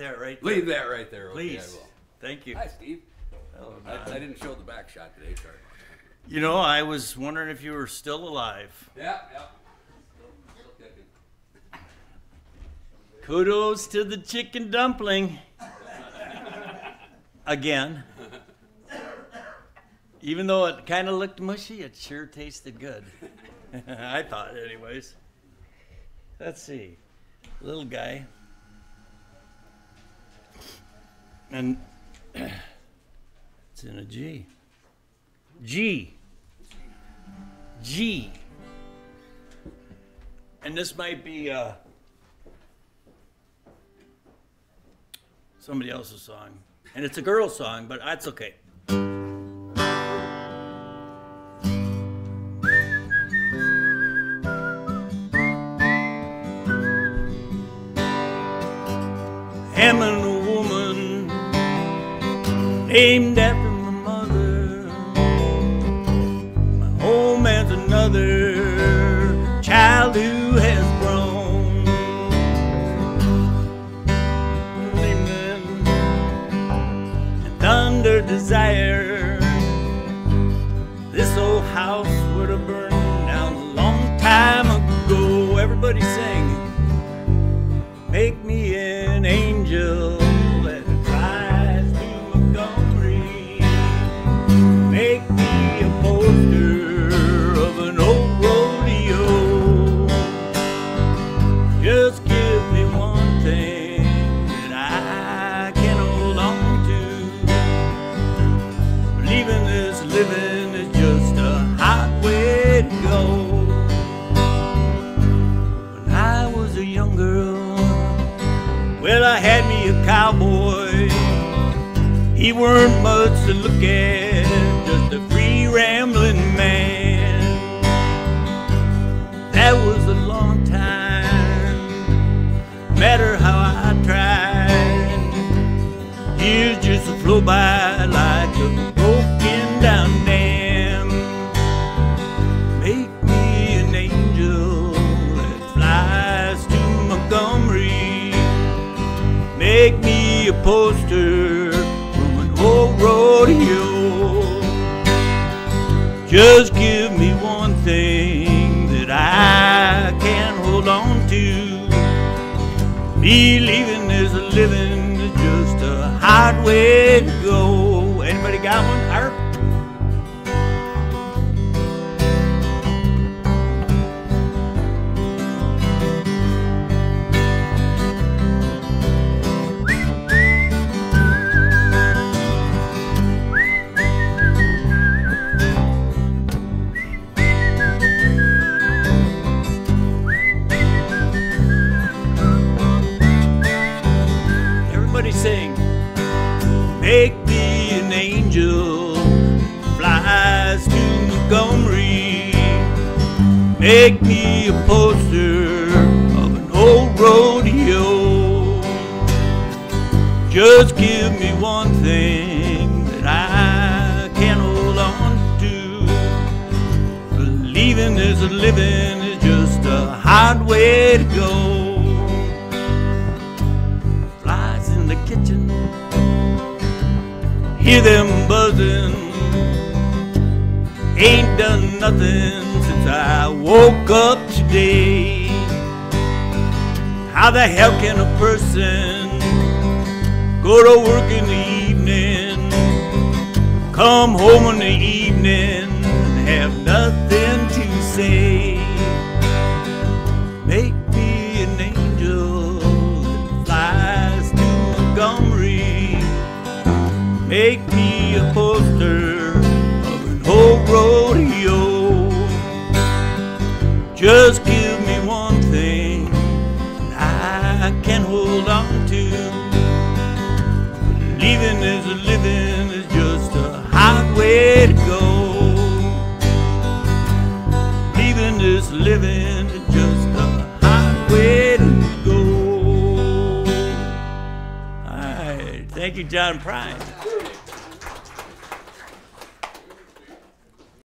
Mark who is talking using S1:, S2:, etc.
S1: that right there.
S2: Leave that right there.
S1: Please.
S2: Okay, I will.
S1: Thank you.
S2: Hi, Steve. I didn't show the back shot today, sorry.
S1: You know, I was wondering if you were still alive.
S2: Yeah. Still kicking.
S1: Kudos to the chicken dumpling. Again. Even though it kind of looked mushy, it sure tasted good. I thought, anyways. Let's see. Little guy. And it's in a G. G. And this might be somebody else's song. And it's a girl's song, but that's okay. Am a woman named after my mother. My home has another child who has grown. Living and under desire, this old house would have burned down a long time ago. Everybody sing. Make me an angel that flies to Montgomery. Make me a poster of an old rodeo. Just give me one thing that I can hold on to. Believing this living is just a hot way to go. When I was a young girl, well, I had me a cowboy. He weren't much to look at, just a free rambling man. That was a long time, matter how I tried. Years just flew by like a broken down dam. Make me an angel that flies to Montgomery. Make me a poster from an old rodeo. Just give me one thing that I can hold on to. Believing there's a living is just a hard way to go. Anybody got one? Harp? Sing. Make me an angel flies to Montgomery. Make me a poster of an old rodeo. Just give me one thing that I can hold on to. Believing there's a living is just a hard way to go. Kitchen, hear them buzzing. Ain't done nothing since I woke up today. How the hell can a person go to work in the evening, come home in the evening, and have nothing to say? Make me an angel that flies to Montgomery. Make me a poster of an old rodeo. Just give me one thing that I can hold on to. Believing there's a living is just a hard way to go. Believing this living is just a hard way to go. All right, thank you, John Prine.